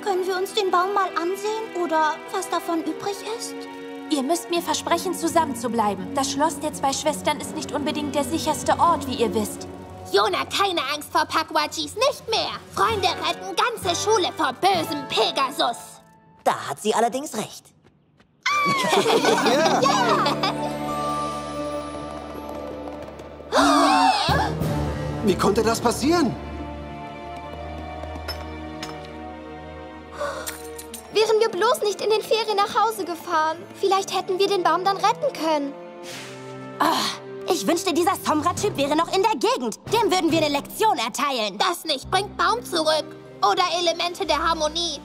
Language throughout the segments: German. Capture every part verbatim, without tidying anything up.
Können wir uns den Baum mal ansehen oder was davon übrig ist? Ihr müsst mir versprechen, zusammen zu bleiben. Das Schloss der zwei Schwestern ist nicht unbedingt der sicherste Ort, wie ihr wisst. Jona, keine Angst vor Pukwudgies, nicht mehr. Freunde retten ganze Schule vor bösem Pegasus. Da hat sie allerdings recht. Ja. Ja. Wie konnte das passieren? Wären wir bloß nicht in den Ferien nach Hause gefahren. Vielleicht hätten wir den Baum dann retten können. Oh, ich wünschte, dieser Sombra-Typ wäre noch in der Gegend. Dem würden wir eine Lektion erteilen. Das nicht, bringt Baum zurück. Oder Elemente der Harmonie.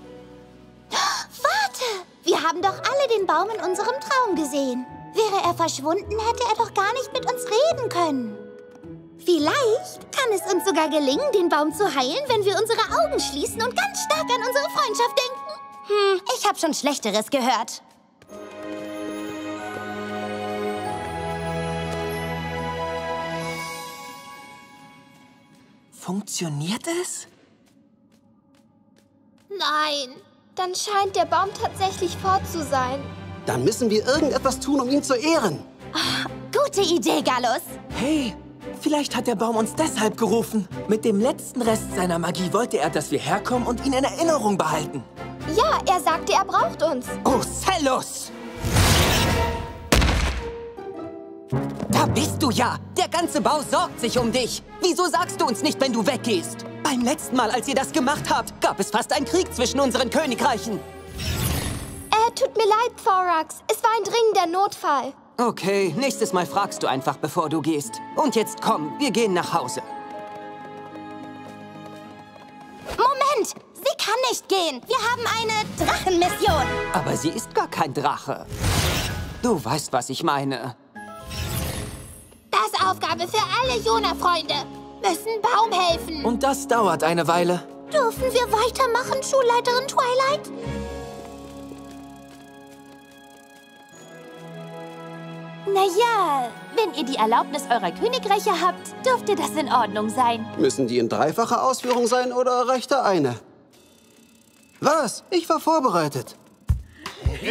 Warte! Wir haben doch alle den Baum in unserem Traum gesehen. Wäre er verschwunden, hätte er doch gar nicht mit uns reden können. Vielleicht kann es uns sogar gelingen, den Baum zu heilen, wenn wir unsere Augen schließen und ganz stark an unsere Freundschaft denken. Hm, ich habe schon Schlechteres gehört. Funktioniert es? Nein. Dann scheint der Baum tatsächlich fort zu sein. Dann müssen wir irgendetwas tun, um ihn zu ehren. Oh, gute Idee, Gallus. Hey, vielleicht hat der Baum uns deshalb gerufen. Mit dem letzten Rest seiner Magie wollte er, dass wir herkommen und ihn in Erinnerung behalten. Ja, er sagte, er braucht uns. Oh, Celos! Da bist du ja! Der ganze Bau sorgt sich um dich! Wieso sagst du uns nicht, wenn du weggehst? Beim letzten Mal, als ihr das gemacht habt, gab es fast einen Krieg zwischen unseren Königreichen. Äh, tut mir leid, Thorax. Es war ein dringender Notfall. Okay, nächstes Mal fragst du einfach, bevor du gehst. Und jetzt komm, wir gehen nach Hause. Moment! Sie kann nicht gehen! Wir haben eine Drachenmission! Aber sie ist gar kein Drache. Du weißt, was ich meine. Das ist Aufgabe für alle Jona-Freunde. Müssen Baum helfen. Und das dauert eine Weile. Dürfen wir weitermachen, Schulleiterin Twilight? Naja, wenn ihr die Erlaubnis eurer Königreiche habt, dürfte das in Ordnung sein. Müssen die in dreifacher Ausführung sein oder reicht da eine? Was? Ich war vorbereitet. Ja!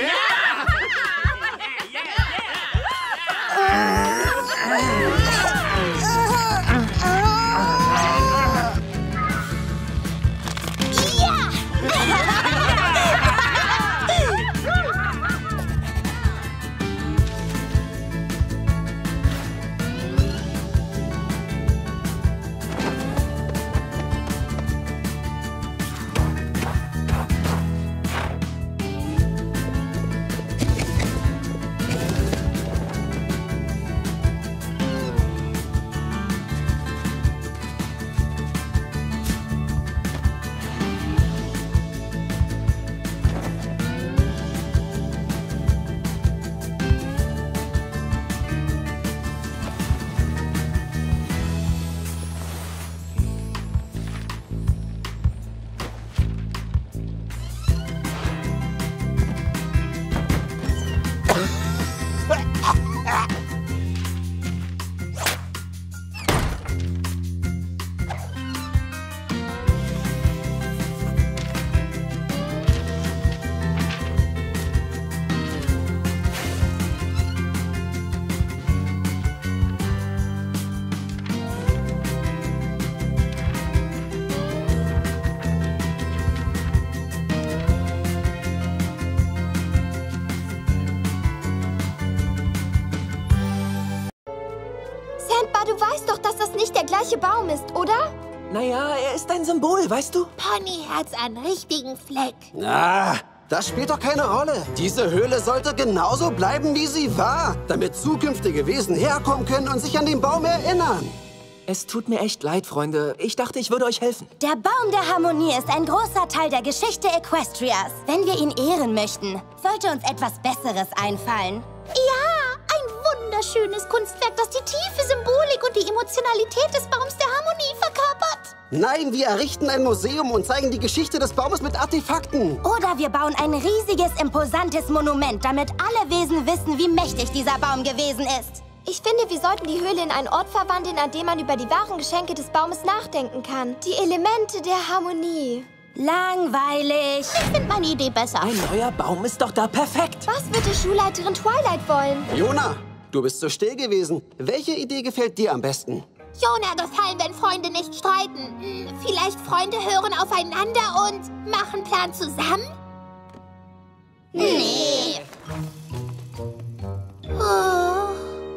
Sandbar, du weißt doch, dass das nicht der gleiche Baum ist, oder? Naja, er ist ein Symbol, weißt du? Ponyherz an richtigen Fleck. Ah, das spielt doch keine Rolle. Diese Höhle sollte genauso bleiben, wie sie war, damit zukünftige Wesen herkommen können und sich an den Baum erinnern. Es tut mir echt leid, Freunde. Ich dachte, ich würde euch helfen. Der Baum der Harmonie ist ein großer Teil der Geschichte Equestrias. Wenn wir ihn ehren möchten, sollte uns etwas Besseres einfallen. Ja, ein wunderschönes Kunstwerk, das die tiefe Symbolik und die Emotionalität des Baums der Harmonie verkörpert. Nein, wir errichten ein Museum und zeigen die Geschichte des Baumes mit Artefakten. Oder wir bauen ein riesiges, imposantes Monument, damit alle Wesen wissen, wie mächtig dieser Baum gewesen ist. Ich finde, wir sollten die Höhle in einen Ort verwandeln, an dem man über die wahren Geschenke des Baumes nachdenken kann. Die Elemente der Harmonie. Langweilig. Ich finde meine Idee besser. Ein neuer Baum ist doch da perfekt. Was wird die Schulleiterin Twilight wollen? Jona, du bist so still gewesen. Welche Idee gefällt dir am besten? Jona gefallen, wenn Freunde nicht streiten. Hm, vielleicht Freunde hören aufeinander und machen Plan zusammen? Nee. Oh.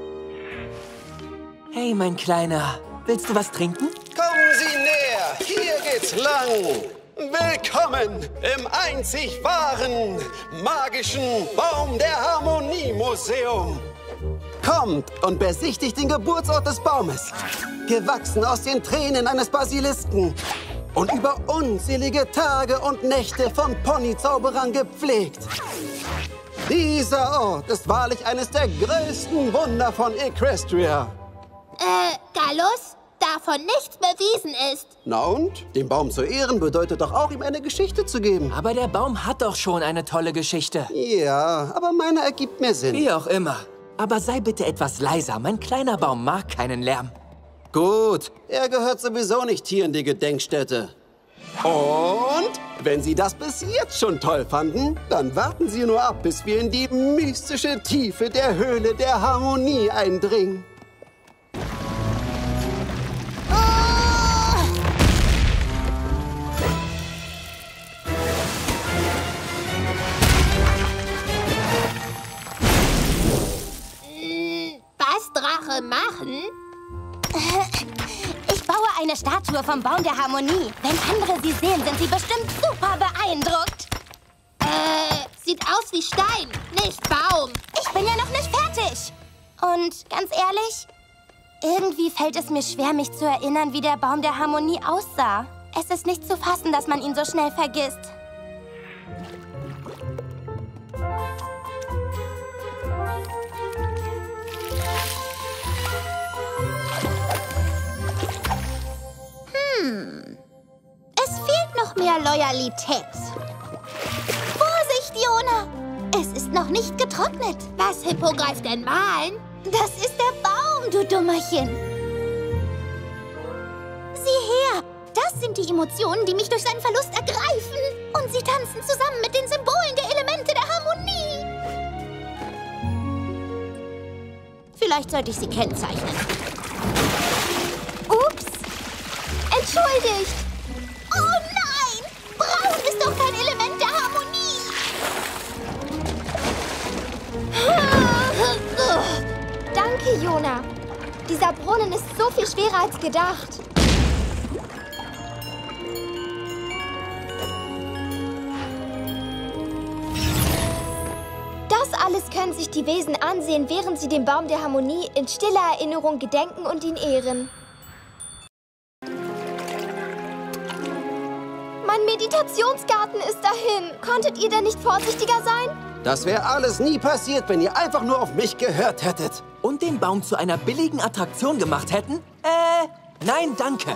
Hey, mein Kleiner. Willst du was trinken? Kommen Sie näher. Hier geht's lang. Willkommen im einzig wahren, magischen Baum der Harmonie-Museum. Kommt und besichtigt den Geburtsort des Baumes. Gewachsen aus den Tränen eines Basilisken. Und über unzählige Tage und Nächte von Ponyzauberern gepflegt. Dieser Ort ist wahrlich eines der größten Wunder von Equestria. Äh, Gallus, davon nichts bewiesen ist. Na und? Den Baum zu ehren bedeutet doch auch, ihm eine Geschichte zu geben. Aber der Baum hat doch schon eine tolle Geschichte. Ja, aber meine ergibt mehr Sinn. Wie auch immer. Aber sei bitte etwas leiser. Mein kleiner Baum mag keinen Lärm. Gut, er gehört sowieso nicht hier in die Gedenkstätte. Und wenn Sie das bis jetzt schon toll fanden, dann warten Sie nur ab, bis wir in die mystische Tiefe der Höhle der Harmonie eindringen. Was Drache machen? Ich baue eine Statue vom Baum der Harmonie. Wenn andere sie sehen, sind sie bestimmt super beeindruckt. Äh, sieht aus wie Stein, nicht Baum. Ich bin ja noch nicht fertig. Und ganz ehrlich, irgendwie fällt es mir schwer, mich zu erinnern, wie der Baum der Harmonie aussah. Es ist nicht zu fassen, dass man ihn so schnell vergisst. Hm. Es fehlt noch mehr Loyalität. Vorsicht, Jona! Es ist noch nicht getrocknet. Was Hippogreif denn malen? Das ist der Baum, du Dummerchen. Sieh her! Das sind die Emotionen, die mich durch seinen Verlust ergreifen. Und sie tanzen zusammen mit den Symbolen der Elemente der Harmonie. Vielleicht sollte ich sie kennzeichnen. Ups! Entschuldigt! Oh nein! Braun ist doch kein Element der Harmonie! Danke, Jona. Dieser Brunnen ist so viel schwerer als gedacht. Das alles können sich die Wesen ansehen, während sie dem Baum der Harmonie in stiller Erinnerung gedenken und ihn ehren. Mein Meditationsgarten ist dahin. Konntet ihr denn nicht vorsichtiger sein? Das wäre alles nie passiert, wenn ihr einfach nur auf mich gehört hättet. Und den Baum zu einer billigen Attraktion gemacht hätten? Äh, nein, danke.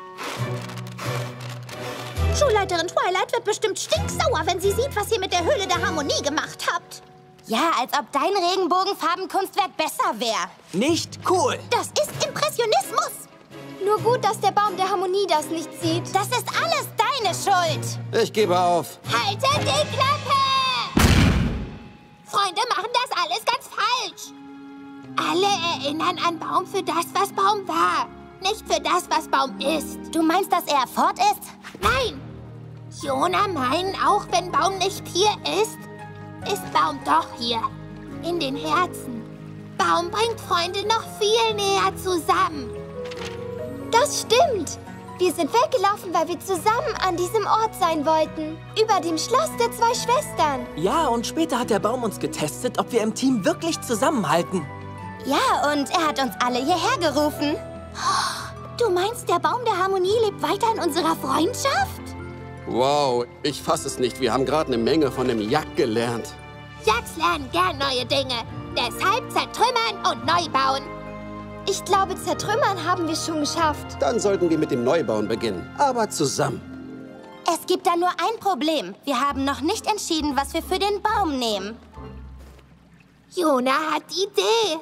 Schulleiterin Twilight wird bestimmt stinksauer, wenn sie sieht, was ihr mit der Höhle der Harmonie gemacht habt. Ja, als ob dein Regenbogenfarbenkunstwerk besser wäre. Nicht cool. Das ist Impressionismus. Nur gut, dass der Baum der Harmonie das nicht sieht. Das ist alles deine Schuld. Ich gebe auf. Haltet die Klappe! Freunde machen das alles ganz falsch. Alle erinnern an Baum für das, was Baum war. Nicht für das, was Baum ist. Du meinst, dass er fort ist? Nein! Jona meinen, auch wenn Baum nicht hier ist, ist Baum doch hier. In den Herzen. Baum bringt Freunde noch viel näher zusammen. Das stimmt. Wir sind weggelaufen, weil wir zusammen an diesem Ort sein wollten. Über dem Schloss der zwei Schwestern. Ja, und später hat der Baum uns getestet, ob wir im Team wirklich zusammenhalten. Ja, und er hat uns alle hierher gerufen. Du meinst, der Baum der Harmonie lebt weiter in unserer Freundschaft? Wow, ich fasse es nicht. Wir haben gerade eine Menge von dem Jack gelernt. Jacks lernen gern neue Dinge. Deshalb zertrümmern und neu bauen. Ich glaube, zertrümmern haben wir schon geschafft. Dann sollten wir mit dem Neubauen beginnen. Aber zusammen. Es gibt da nur ein Problem. Wir haben noch nicht entschieden, was wir für den Baum nehmen. Jona hat die Idee.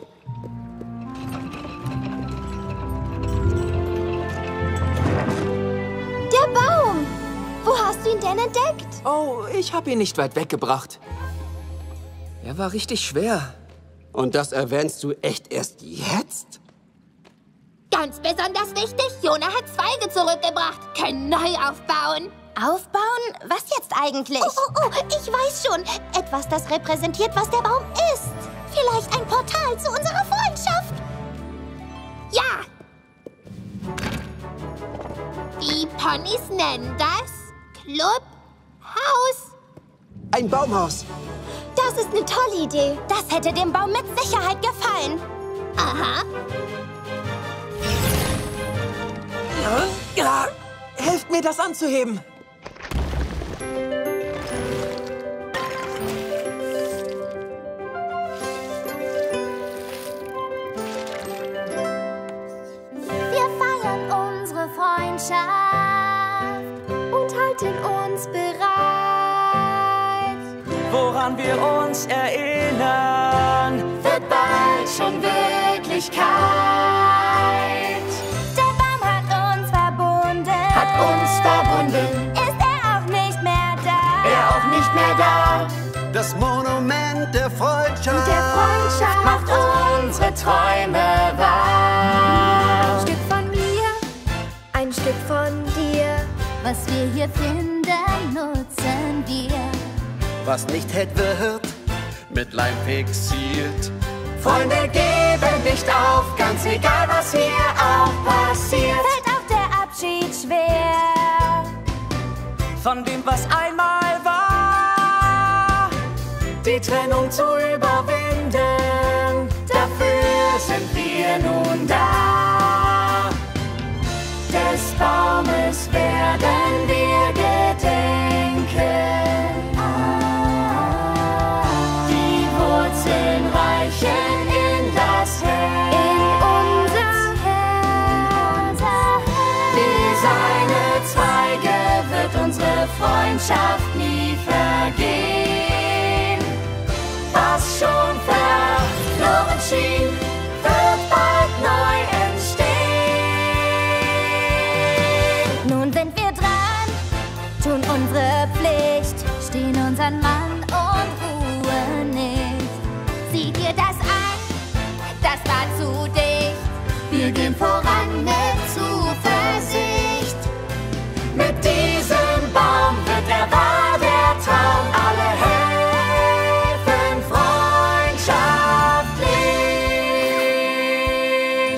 Der Baum! Wo hast hast du ihn denn entdeckt? Oh, ich habe ihn nicht weit weggebracht. Er war richtig schwer. Und das erwähnst du echt erst jetzt? Ganz besonders wichtig, Jona hat Zweige zurückgebracht. Können neu aufbauen. Aufbauen? Was jetzt eigentlich? Oh, oh, oh, ich weiß schon. Etwas, das repräsentiert, was der Baum ist. Vielleicht ein Portal zu unserer Freundschaft. Ja. Die Ponys nennen das Clubhaus. Ein Baumhaus. Das ist eine tolle Idee. Das hätte dem Baum mit Sicherheit gefallen. Aha. Ja, ja. Helft mir, das anzuheben. Wir feiern unsere Freundschaft Und halten uns bereit. Woran wir uns erinnern, wird bald schon Wirklichkeit. Der Baum hat uns verbunden. Hat uns verbunden, Ist er auch nicht mehr da? er auch nicht mehr da. Das Monument der Freundschaft. Der Freundschaft Macht unsere Träume wahr. ein Stück von mir, ein Stück von dir. Was wir hier finden, nutzen wir. Was nicht hält, wird mit Leim fixiert. Freunde geben nicht auf, ganz egal was hier auch passiert. Fällt auch der Abschied schwer. Von dem, was einmal war, die Trennung zu überwinden, dafür sind wir nun da. Des Baumes werden wir gedenken. Die Wurzeln reichen in das Herz. In unser Herz. Wie seine Zweige wird unsere Freundschaft nie vergehen. Was schon verloren schien, wird bald neu entstehen. Nun sind wir dran, tun unsere Pflicht, stehen unseren Mann und ruhen nicht. Sieh dir das an, das war zu dicht. Wir gehen voran mit Zuversicht. Mit diesem Baum wird er wahr, der Traum. Alle helfen freundschaftlich.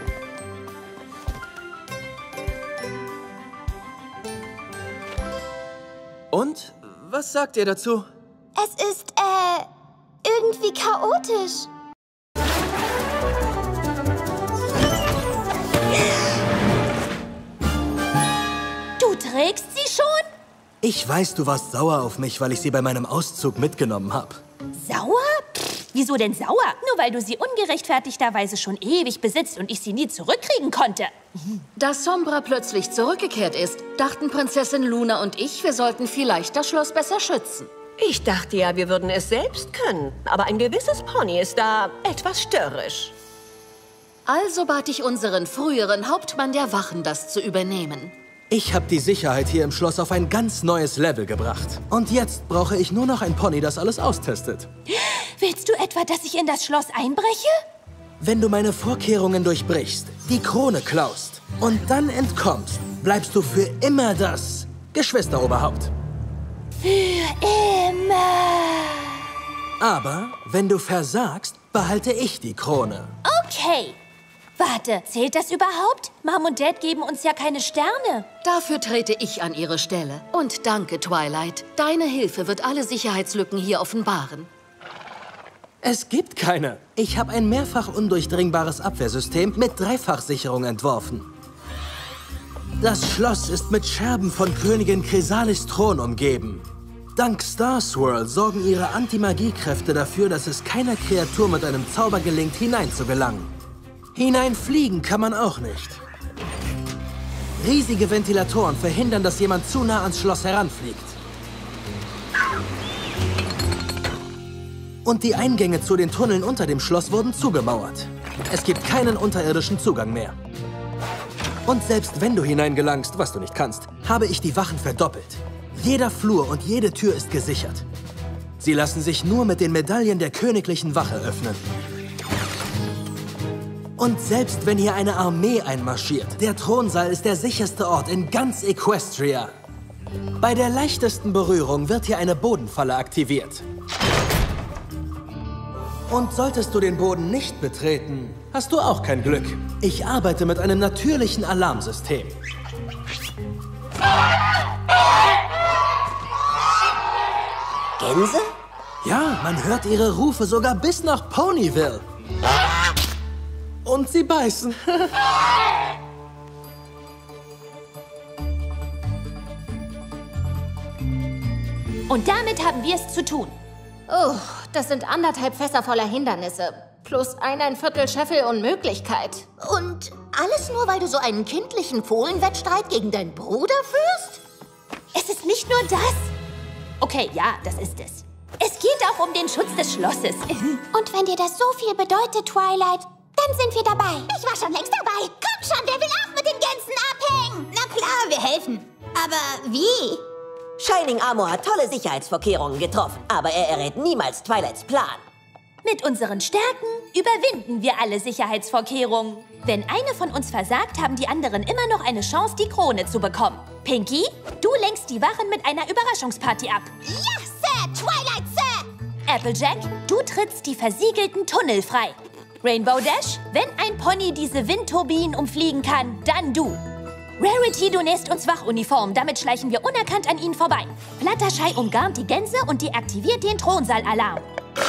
Und? Was sagt ihr dazu? Es ist, äh, irgendwie chaotisch. Du trägst sie schon? Ich weiß, du warst sauer auf mich, weil ich sie bei meinem Auszug mitgenommen habe. Sauer? Pff, wieso denn sauer? Nur weil du sie ungerechtfertigterweise schon ewig besitzt und ich sie nie zurückkriegen konnte. Da Sombra plötzlich zurückgekehrt ist, dachten Prinzessin Luna und ich, wir sollten vielleicht das Schloss besser schützen. Ich dachte ja, wir würden es selbst können. Aber ein gewisses Pony ist da etwas störrisch. Also bat ich unseren früheren Hauptmann der Wachen, das zu übernehmen. Ich habe die Sicherheit hier im Schloss auf ein ganz neues Level gebracht. Und jetzt brauche ich nur noch ein Pony, das alles austestet. Willst du etwa, dass ich in das Schloss einbreche? Wenn du meine Vorkehrungen durchbrichst, die Krone klaust und dann entkommst, bleibst du für immer das Geschwisteroberhaupt. Für immer. Aber wenn du versagst, behalte ich die Krone. Okay. Warte, zählt das überhaupt? Mom und Dad geben uns ja keine Sterne. Dafür trete ich an ihre Stelle. Und danke, Twilight. Deine Hilfe wird alle Sicherheitslücken hier offenbaren. Es gibt keine. Ich habe ein mehrfach undurchdringbares Abwehrsystem mit Dreifachsicherung entworfen. Das Schloss ist mit Scherben von Königin Chrysalis Thron umgeben. Dank Star Swirl sorgen ihre Anti-Magie-Kräfte dafür, dass es keiner Kreatur mit einem Zauber gelingt, hineinzugelangen. Hineinfliegen kann man auch nicht. Riesige Ventilatoren verhindern, dass jemand zu nah ans Schloss heranfliegt. Und die Eingänge zu den Tunneln unter dem Schloss wurden zugemauert. Es gibt keinen unterirdischen Zugang mehr. Und selbst wenn du hineingelangst, was du nicht kannst, habe ich die Wachen verdoppelt. Jeder Flur und jede Tür ist gesichert. Sie lassen sich nur mit den Medaillen der königlichen Wache öffnen. Und selbst wenn hier eine Armee einmarschiert, der Thronsaal ist der sicherste Ort in ganz Equestria. Bei der leichtesten Berührung wird hier eine Bodenfalle aktiviert. Und solltest du den Boden nicht betreten, hast du auch kein Glück. Ich arbeite mit einem natürlichen Alarmsystem. Gänse? Ja, man hört ihre Rufe sogar bis nach Ponyville. Und sie beißen. Und damit haben wir es zu tun. Oh, das sind anderthalb Fässer voller Hindernisse. Plus eineinviertel Scheffel Unmöglichkeit. Und alles nur, weil du so einen kindlichen Fohlenwettstreit gegen deinen Bruder führst? Es ist nicht nur das. Okay, ja, das ist es. Es geht auch um den Schutz des Schlosses. Und wenn dir das so viel bedeutet, Twilight, dann sind wir dabei. Ich war schon längst dabei. Komm schon, wer will auch mit den Gänsen abhängen? Na klar, wir helfen. Aber wie? Shining Armor hat tolle Sicherheitsvorkehrungen getroffen, aber er errät niemals Twilights Plan. Mit unseren Stärken überwinden wir alle Sicherheitsvorkehrungen. Wenn eine von uns versagt, haben die anderen immer noch eine Chance, die Krone zu bekommen. Pinky, du lenkst die Wachen mit einer Überraschungsparty ab. Ja, Sir! Twilight, Sir! Applejack, du trittst die versiegelten Tunnel frei. Rainbow Dash, wenn ein Pony diese Windturbinen umfliegen kann, dann du. Rarity, du nähst uns Wachuniform, damit schleichen wir unerkannt an ihnen vorbei. Fluttershy umgarnt die Gänse und deaktiviert den Thronsaalalarm.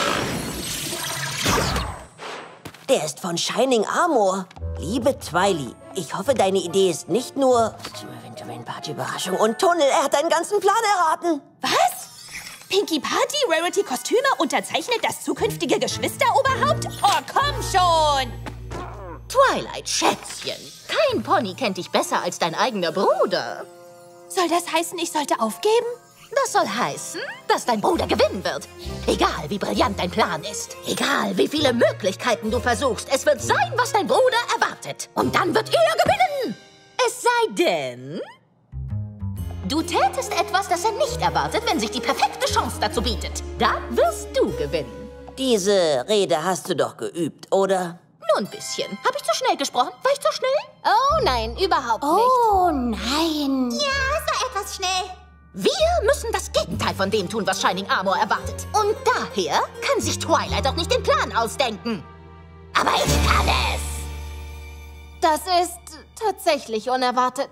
Der ist von Shining Armor. Liebe Twily, ich hoffe, deine Idee ist nicht nur Party Überraschung und Tunnel. Er hat deinen ganzen Plan erraten. Was? Pinky Party, Rarity Kostüme, unterzeichnet das zukünftige Geschwisteroberhaupt? Oh, komm schon! Twilight, Schätzchen, kein Pony kennt dich besser als dein eigener Bruder. Soll das heißen, ich sollte aufgeben? Das soll heißen, dass dein Bruder gewinnen wird. Egal, wie brillant dein Plan ist. Egal, wie viele Möglichkeiten du versuchst. Es wird sein, was dein Bruder erwartet. Und dann wird er gewinnen. Es sei denn, du tätest etwas, das er nicht erwartet, wenn sich die perfekte Chance dazu bietet. Dann wirst du gewinnen. Diese Rede hast du doch geübt, oder? Nur ein bisschen. Habe ich zu schnell gesprochen? War ich zu schnell? Oh nein, überhaupt nicht. Oh nein. Ja, es war etwas schnell. Wir müssen das Gegenteil von dem tun, was Shining Armor erwartet. Und daher kann sich Twilight auch nicht den Plan ausdenken. Aber ich kann es! Das ist tatsächlich unerwartet.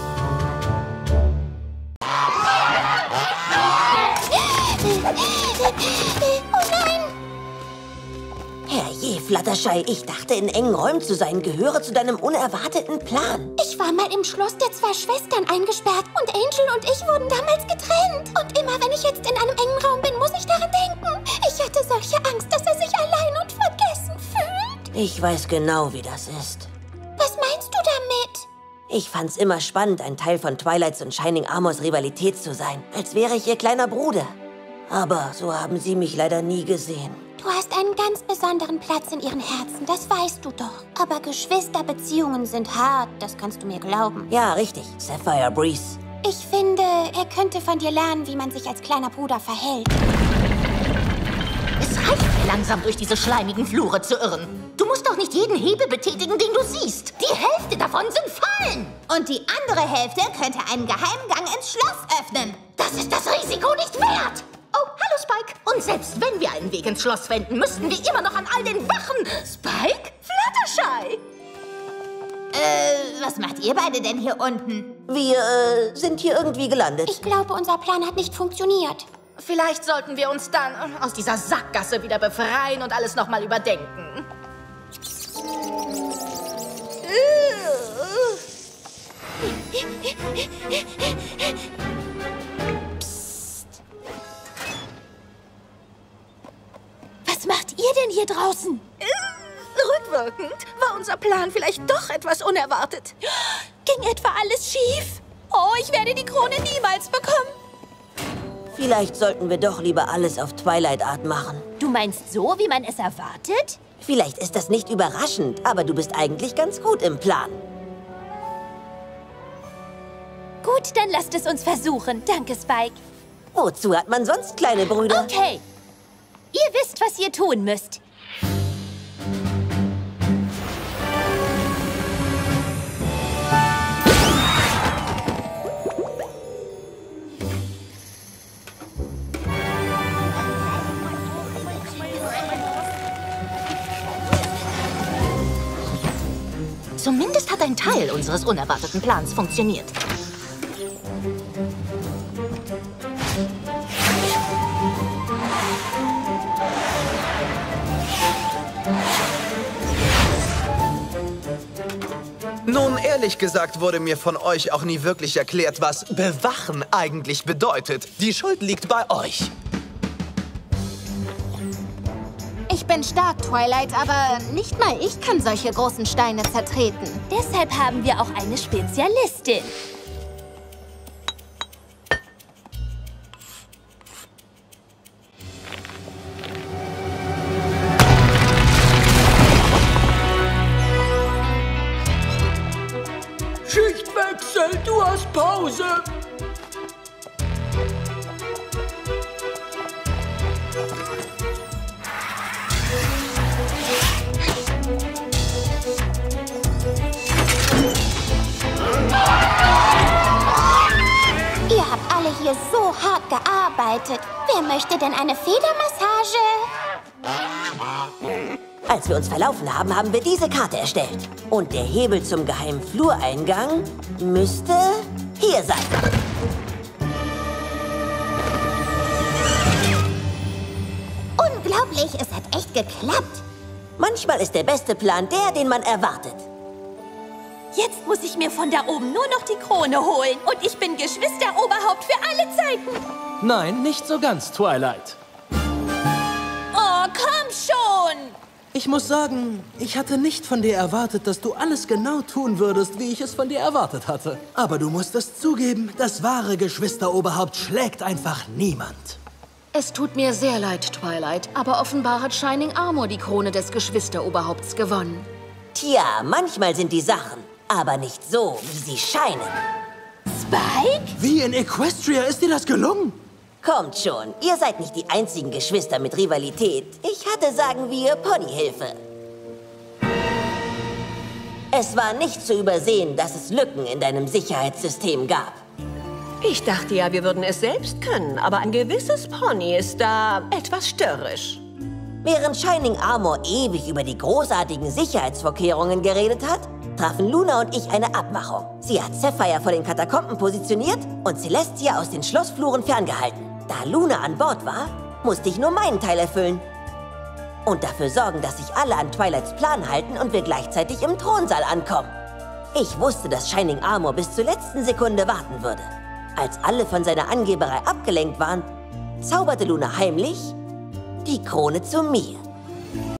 Oh nein! Herrje, Fluttershy, ich dachte, in engen Räumen zu sein gehöre zu deinem unerwarteten Plan. Ich war mal im Schloss der zwei Schwestern eingesperrt und Angel und ich wurden damals getrennt. Und immer wenn ich jetzt in einem engen Raum bin, muss ich daran denken. Ich hatte solche Angst, dass er sich allein und vergessen fühlt. Ich weiß genau, wie das ist. Was meinst du damit? Ich fand's immer spannend, ein Teil von Twilights und Shining Armors Rivalität zu sein. Als wäre ich ihr kleiner Bruder. Aber so haben sie mich leider nie gesehen. Du hast einen ganz besonderen Platz in ihren Herzen, das weißt du doch. Aber Geschwisterbeziehungen sind hart, das kannst du mir glauben. Ja, richtig. Sapphire Breeze. Ich finde, er könnte von dir lernen, wie man sich als kleiner Bruder verhält. Es reicht mir langsam, durch diese schleimigen Flure zu irren. Du musst doch nicht jeden Hebel betätigen, den du siehst. Die Hälfte davon sind Fallen. Und die andere Hälfte könnte einen Geheimgang ins Schloss öffnen. Das ist das Risiko nicht wert. Oh, hallo Spike. Und selbst wenn wir einen Weg ins Schloss finden, müssten wir immer noch an all den Wachen. Spike? Fluttershy? Äh, was macht ihr beide denn hier unten? Wir äh, sind hier irgendwie gelandet. Ich glaube, unser Plan hat nicht funktioniert. Vielleicht sollten wir uns dann aus dieser Sackgasse wieder befreien und alles nochmal überdenken. Was macht ihr denn hier draußen? Rückwirkend war unser Plan vielleicht doch etwas unerwartet. Ging etwa alles schief? Oh, ich werde die Krone niemals bekommen. Vielleicht sollten wir doch lieber alles auf Twilight-Art machen. Du meinst so, wie man es erwartet? Vielleicht ist das nicht überraschend, aber du bist eigentlich ganz gut im Plan. Gute Gut, dann lasst es uns versuchen. Danke, Spike. Wozu hat man sonst kleine Brüder? Okay. Ihr wisst, was ihr tun müsst. Zumindest hat ein Teil unseres unerwarteten Plans funktioniert. Nun, ehrlich gesagt wurde mir von euch auch nie wirklich erklärt, was bewachen eigentlich bedeutet. Die Schuld liegt bei euch. Ich bin stark, Twilight, aber nicht mal ich kann solche großen Steine zertreten. Deshalb haben wir auch eine Spezialistin. Schichtwechsel, du hast Pause. Ihr habt alle hier so hart gearbeitet. Wer möchte denn eine Federmassage? Als wir uns verlaufen haben, haben wir diese Karte erstellt. Und der Hebel zum geheimen Flureingang müsste hier sein. Unglaublich, es hat echt geklappt. Manchmal ist der beste Plan der, den man erwartet. Jetzt muss ich mir von da oben nur noch die Krone holen. Und ich bin Geschwisteroberhaupt für alle Zeiten. Nein, nicht so ganz, Twilight. Oh, komm schon! Ich muss sagen, ich hatte nicht von dir erwartet, dass du alles genau tun würdest, wie ich es von dir erwartet hatte. Aber du musst es zugeben, das wahre Geschwisteroberhaupt schlägt einfach niemand. Es tut mir sehr leid, Twilight, aber offenbar hat Shining Armor die Krone des Geschwisteroberhaupts gewonnen. Tja, manchmal sind die Sachen, aber nicht so, wie sie scheinen. Spike? Wie in Equestria ist dir das gelungen? Kommt schon, ihr seid nicht die einzigen Geschwister mit Rivalität. Ich hatte, sagen wir, Ponyhilfe. Es war nicht zu übersehen, dass es Lücken in deinem Sicherheitssystem gab. Ich dachte ja, wir würden es selbst können, aber ein gewisses Pony ist da etwas störrisch. Während Shining Armor ewig über die großartigen Sicherheitsvorkehrungen geredet hat, trafen Luna und ich eine Abmachung. Sie hat Sapphire vor den Katakomben positioniert und Celestia aus den Schlossfluren ferngehalten. Da Luna an Bord war, musste ich nur meinen Teil erfüllen. Und dafür sorgen, dass sich alle an Twilights Plan halten und wir gleichzeitig im Thronsaal ankommen. Ich wusste, dass Shining Armor bis zur letzten Sekunde warten würde. Als alle von seiner Angeberei abgelenkt waren, zauberte Luna heimlich die Krone zu mir.